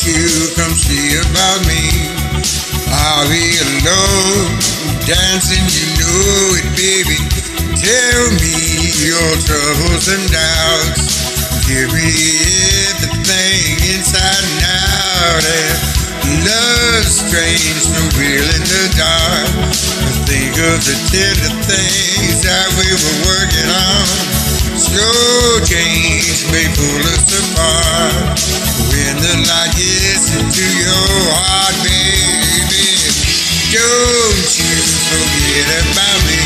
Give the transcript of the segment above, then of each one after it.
you come see about me? I'll be alone, dancing, you know it, baby. Tell me your troubles and doubts. Give me everything inside and out. And love's strange, so real in the dark. Think of the tender things that we were working on. Slow change may pull us apart. When the light gets into your heart, baby, don't you forget about me.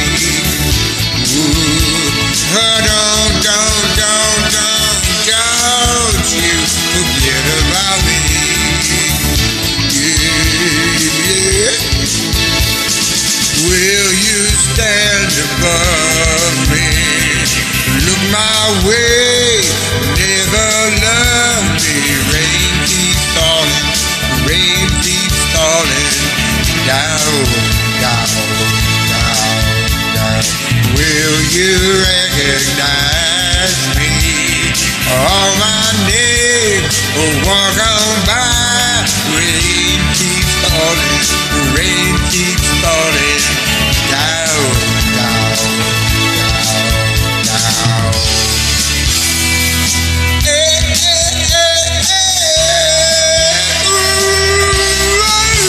Ooh, oh, don't you forget about me. Yeah. Will you stand above me? Look my way, never love me. Rain keeps falling, rain keeps falling down, down, down, down. Will you recognize me? All my name, walk on by. Rain keeps falling, rain keeps falling down, down, down, down. Hey, hey, hey, hey. Ooh,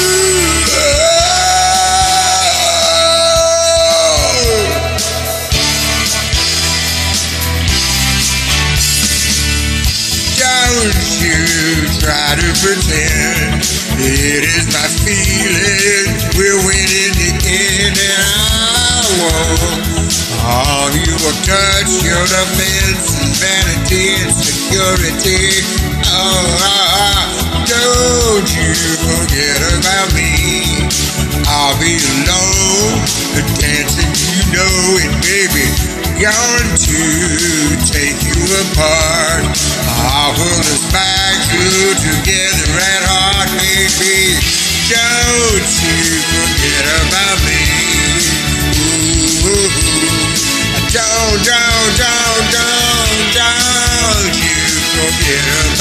Don't you try to pretend it is my feeling. We're winning the end, and I won't harm you or touch your defense and vanity and security. Don't you forget about me. I'll be alone, dancing, you know it, baby. Going to take you apart. I'll pull us back together at heart, baby. Don't you forget about me. Ooh, don't you forget about me.